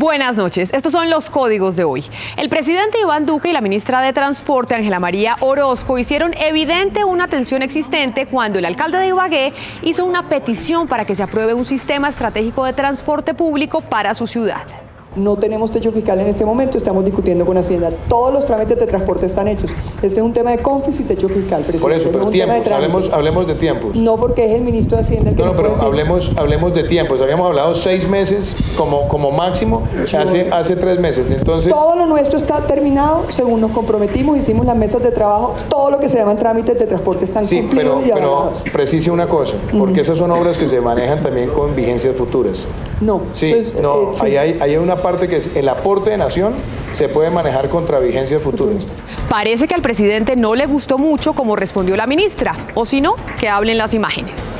Buenas noches, estos son los códigos de hoy. El presidente Iván Duque y la ministra de Transporte, Ángela María Orozco, hicieron evidente una tensión existente cuando el alcalde de Ibagué hizo una petición para que se apruebe un sistema estratégico de transporte público para su ciudad. No tenemos techo fiscal en este momento, estamos discutiendo con Hacienda. Todos los trámites de transporte están hechos. Este es un tema de CONFIS y techo fiscal, presidente. Por eso, pero tiempos, hablemos de tiempos. No, porque es el ministro de Hacienda el que No, pero hablemos de tiempos. Habíamos hablado 6 meses como máximo hace 3 meses. Entonces, todo lo nuestro está terminado, según nos comprometimos, hicimos las mesas de trabajo, todo lo que se llaman trámites de transporte están cumplidos y avalados. Pero precise una cosa, porque esas son obras que se manejan también con vigencias futuras. No. Sí, sí. Hay una parte que es el aporte de nación se puede manejar contra vigencias futuras. Parece que al presidente no le gustó mucho como respondió la ministra, o si no, que hablen las imágenes.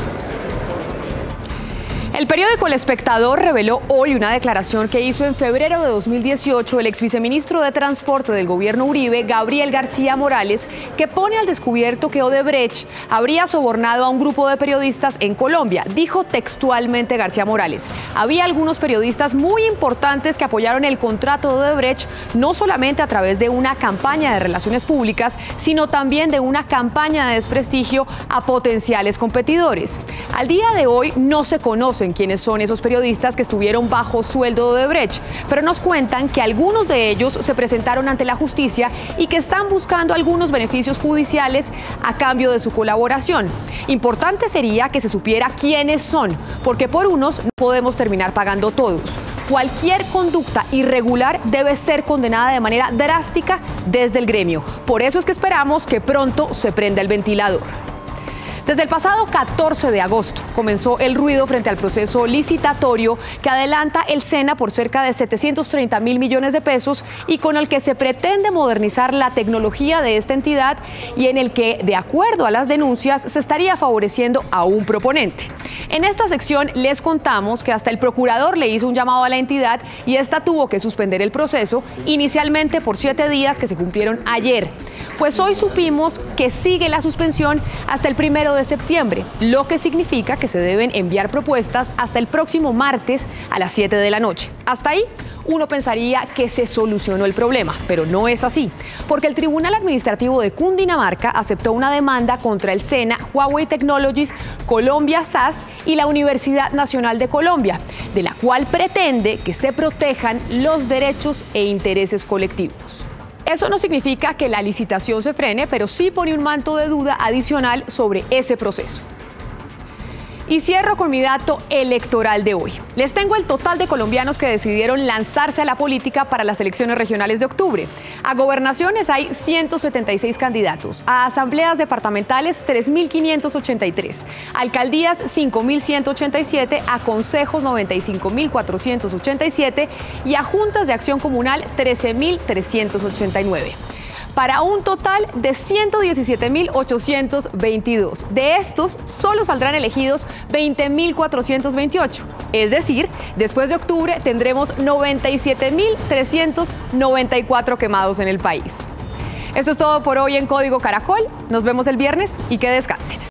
El periódico El Espectador reveló hoy una declaración que hizo en febrero de 2018 el exviceministro de Transporte del gobierno Uribe, Gabriel García Morales, que pone al descubierto que Odebrecht habría sobornado a un grupo de periodistas en Colombia. Dijo textualmente García Morales: había algunos periodistas muy importantes que apoyaron el contrato de Odebrecht, no solamente a través de una campaña de relaciones públicas, sino también de una campaña de desprestigio a potenciales competidores. Al día de hoy no se conocen quiénes son esos periodistas que estuvieron bajo sueldo de Odebrecht, pero nos cuentan que algunos de ellos se presentaron ante la justicia y que están buscando algunos beneficios judiciales a cambio de su colaboración. Importante sería que se supiera quiénes son, porque por unos no podemos terminar pagando todos. Cualquier conducta irregular debe ser condenada de manera drástica desde el gremio. Por eso es que esperamos que pronto se prenda el ventilador. Desde el pasado 14 de agosto comenzó el ruido frente al proceso licitatorio que adelanta el SENA por cerca de 730.000 millones de pesos y con el que se pretende modernizar la tecnología de esta entidad y en el que, de acuerdo a las denuncias, se estaría favoreciendo a un proponente. En esta sección les contamos que hasta el procurador le hizo un llamado a la entidad y esta tuvo que suspender el proceso, inicialmente por 7 días que se cumplieron ayer. Pues hoy supimos que sigue la suspensión hasta el 1 de septiembre, lo que significa que se deben enviar propuestas hasta el próximo martes a las 7 de la noche. Hasta ahí uno pensaría que se solucionó el problema, pero no es así, porque el Tribunal Administrativo de Cundinamarca aceptó una demanda contra el SENA, Huawei Technologies, Colombia SAS y la Universidad Nacional de Colombia, de la cual pretende que se protejan los derechos e intereses colectivos. Eso no significa que la licitación se frene, pero sí pone un manto de duda adicional sobre ese proceso. Y cierro con mi dato electoral de hoy. Les tengo el total de colombianos que decidieron lanzarse a la política para las elecciones regionales de octubre. A gobernaciones hay 176 candidatos, a asambleas departamentales 3.583, alcaldías 5.187, a consejos 95.487 y a juntas de acción comunal 13.389. Para un total de 117.822. De estos, solo saldrán elegidos 20.428. Es decir, después de octubre tendremos 97.394 quemados en el país. Esto es todo por hoy en Código Caracol. Nos vemos el viernes y que descansen.